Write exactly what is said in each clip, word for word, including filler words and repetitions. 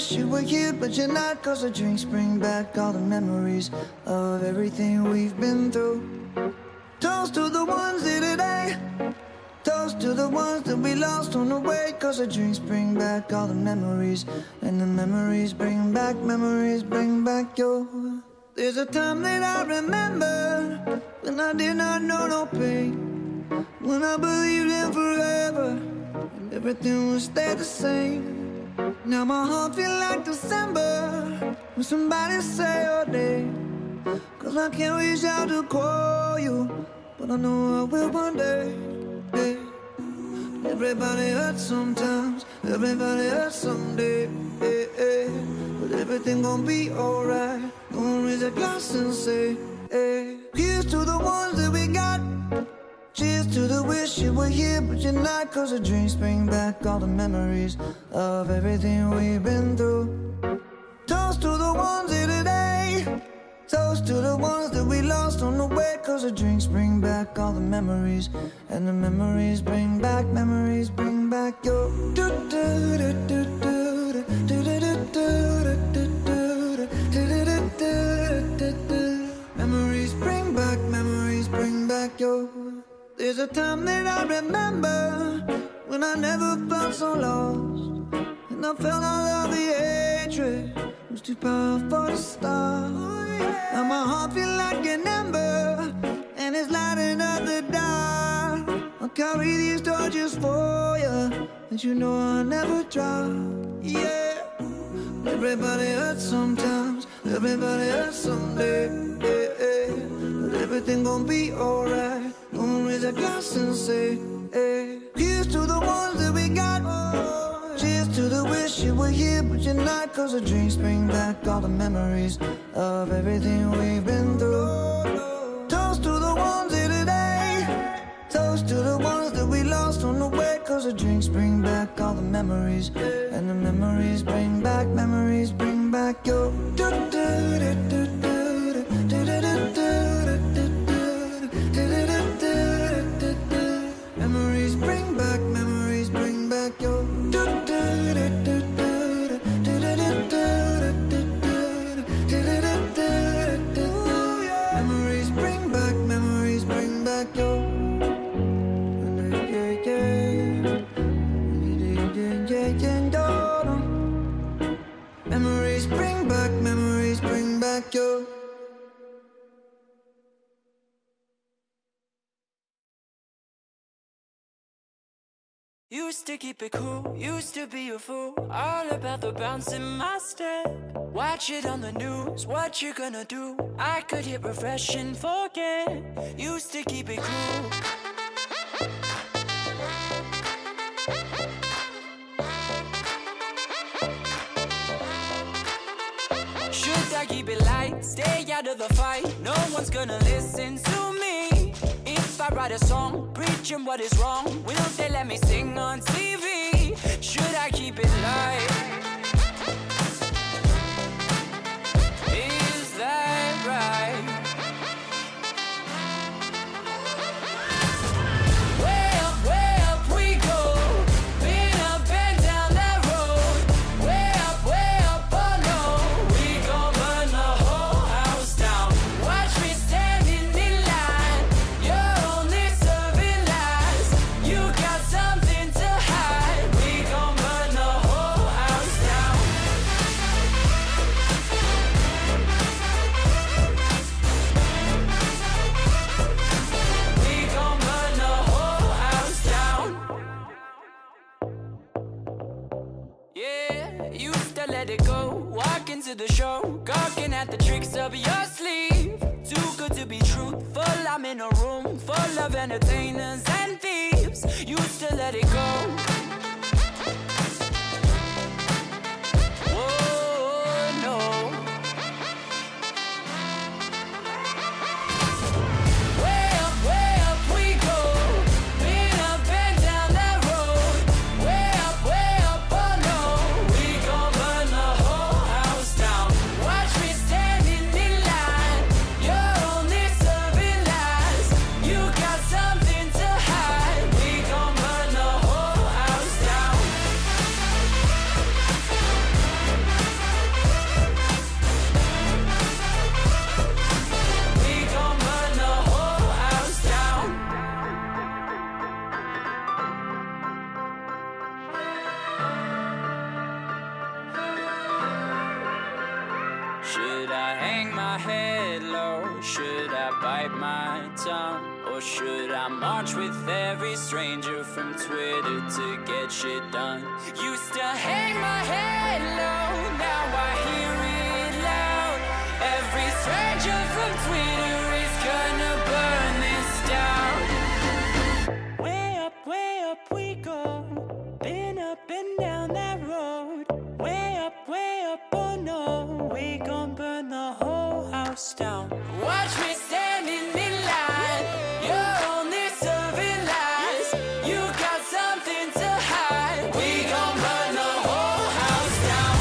wish you were here, but you're not. Cause the drinks bring back all the memories of everything we've been through. Toast to the ones here today. Toast to the ones that we lost on the way. Cause the drinks bring back all the memories, and the memories bring back, memories bring back your. There's a time that I remember when I did not know no pain, when I believed in forever and everything would stay the same. Now my heart feel like December when somebody say your name. Cause I can't reach out to call you, but I know I will one day. Yeah. Everybody hurts sometimes, everybody hurts someday. Yeah, yeah. But everything gon' be alright. Gonna raise a glass and say, hey. Here's to the ones that we got. Cheers to the wish you were here, but you're not. Cause the drinks bring back all the memories of everything we've been through. Toast to the ones here today. Toast to the ones that we lost on the way. Cause the drinks bring back all the memories, and the memories bring back, memories bring back your. Memories bring back, memories bring back your. There's a time that I remember when I never felt so lost, and I felt all of the hatred was too powerful to stop. Now my heart feel like an ember, and it's lighting up the dark. I'll carry these torches for you, and you know I'll never drop. Yeah. Everybody hurts sometimes, everybody hurts someday. Yeah, yeah. But everything gon' be alright. Gonna raise a glass and say, hey. Here's to the ones that we got. Cheers to the wish you were here, but you're not. Cause the drinks bring back all the memories of everything we've been through. Toast to the ones here today. Toast to the ones that we lost on the way. Cause the drinks bring back all the memories, and the memories bring back, memories bring back your. Memories bring back, memories bring back your. Memories bring back, memories bring back your. Memories bring back, memories bring back your. Used to keep it cool, used to be a fool, all about the bounce in my step. Watch it on the news, what you gonna do? I could hit refresh and forget. Used to keep it cool. Should I keep it light, stay out of the fight? No one's gonna listen to me. If I write a song, preaching what is wrong, will they let me sing on T V? Should I keep it light? Is that right? Way up, way up we go. Been up and down that road. Way up, way up, oh no. We gon' burn the whole house down. Watch me standing in line. You're only serving lies. You got something to hide. We gon' burn the whole house down. We gon' burn the whole house down. Yeah, used to let it go. Walk into the show, gawking at the tricks up your sleeve. Too good to be truthful, I'm in a room full of entertainers and thieves. Used to let it go. Oh no. Way up, way up we go. Been up and down that road. Way up, way up, oh no. We gon' burn the whole house down. Watch me standing in line. You're only serving lies. You got something to hide. We gon' burn the whole house my head low? Should I bite my tongue? Or should I march with every stranger from Twitter to get shit done? Used to hang my head low, now I hear it loud. Every stranger from Twitter is gonna burn this down. Way up, way up we go. Been up and down that road. Way up, way up, oh no. We gon' burn the whole house down. Watch me standing in line. You're only serving lies. You got something to hide. We gon' burn the whole house down.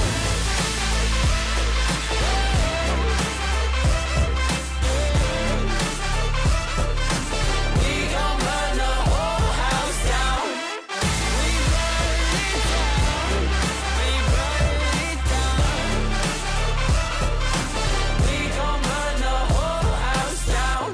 We gon' burn the whole house down. We burn it down. We burn it down. We gon' burn the whole house down.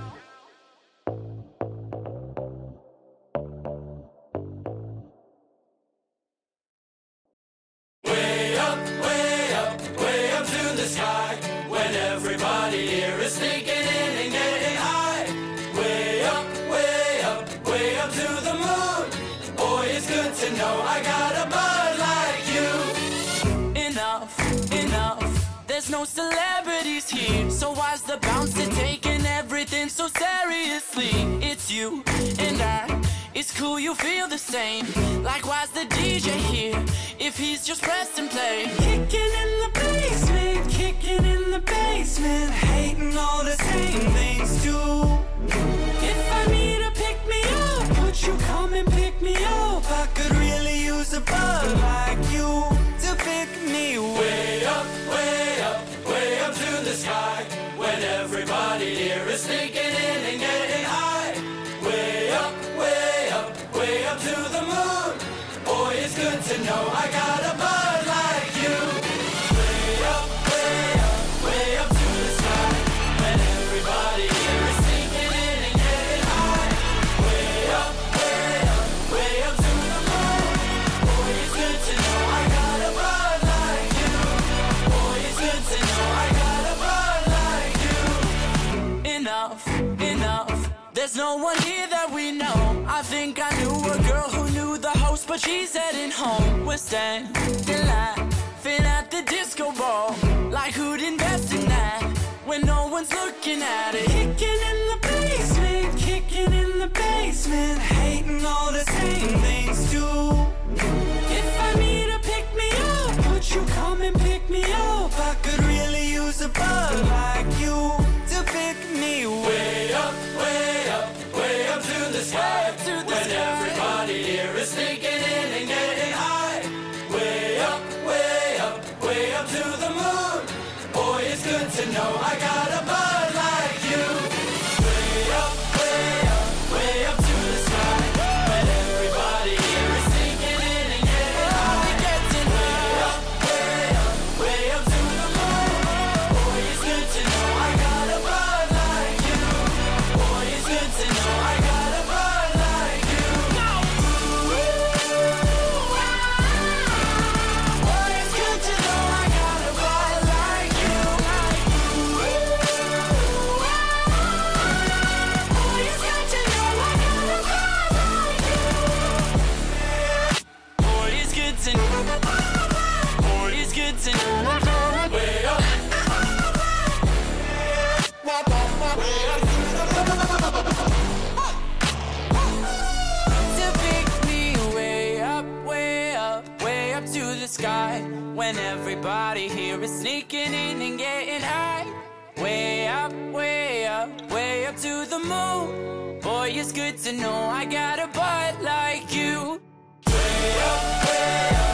Way up, way up, way up to the sky. When everybody here is sneaking in and getting high. Way up, way up, way up to the moon. Boy, it's good to know I got a bud like you. Enough, enough. There's no celebrities here, so why's the bouncer taking everything so seriously? It's you and I. It's cool you feel the same. Likewise the D J here, if he's just pressing play. Kicking in the basement, kicking in the basement, hating all the same things too. If I need a pick me up, would you come and pick me up? I could really use a bud like you to pick me way up, way up, way up to the sky. When everybody here is sneaking in and getting high. Way up, way up, way up to the moon. Boy, it's good to know I got a bud like you. Way up, way up, way up to the sky. When everybody here is sneaking in and getting high. Way up, way up, way up to the moon. Boy, it's good to know I got a bud like you. Boy, it's good to know I got a bud like you. Enough, enough. There's no one here that we know. I think I knew a girl who knew the host, but she's heading home. We're standing laughing at the disco ball, like who'd invest in that when no one's looking at it? Kicking in the basement, kicking in the basement, hating all the same things too. If I need a pick me up, would you come and pick me up? I could really use a bud like you to pick me way up, way up, way up to the sky. When everybody here is sneaking in and getting high. Way up, way up, way up to the moon. Boy, it's good to know I got a bud like you. Way up, way up, way up to the sky. When everybody here is sneaking in and getting high. Way up, way up, way up to the moon. Boy, it's good to know I got a bud like you. Boy, it's good to know I got a bud like you. Boy, it's good to know I got a bud like you. Boy, it's good to know I got a bud like you. Boy, it's good to know. Boy, it's good to know. Way up. To pick me way up, way up, way up to the sky. When everybody here is sneaking in and getting high. Way up, way up, way up to the moon. Boy, it's good to know I got a butt like you. Way up, way up.